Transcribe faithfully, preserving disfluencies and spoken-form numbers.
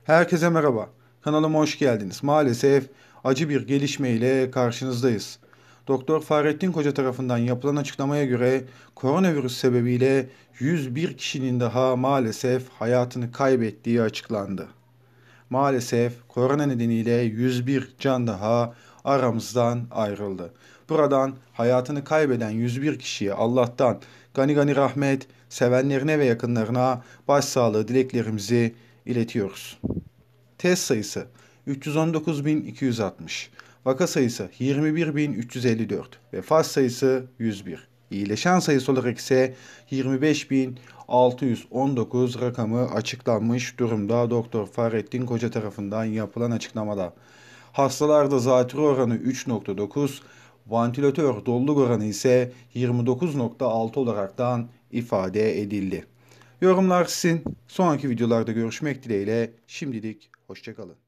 Herkese merhaba. Kanalıma hoş geldiniz. Maalesef acı bir gelişme ile karşınızdayız. Doktor Fahrettin Koca tarafından yapılan açıklamaya göre koronavirüs sebebiyle yüz bir kişinin daha maalesef hayatını kaybettiği açıklandı. Maalesef korona nedeniyle yüz bir can daha aramızdan ayrıldı. Buradan hayatını kaybeden yüz bir kişiye Allah'tan gani gani rahmet, sevenlerine ve yakınlarına başsağlığı dileklerimizi iletiyoruz. Test sayısı üç yüz on dokuz bin iki yüz altmış, vaka sayısı yirmi bir bin üç yüz elli dört, vefat sayısı yüz bir. İyileşen sayısı olarak ise yirmi beş bin altı yüz on dokuz rakamı açıklanmış durumda Doktor Fahrettin Koca tarafından yapılan açıklamada. Hastalarda zatürre oranı üç nokta dokuz, vantilatör doluluk oranı ise yirmi dokuz nokta altı olaraktan ifade edildi. Yorumlar sizin. Sonraki videolarda görüşmek dileğiyle. Şimdilik hoşça kalın.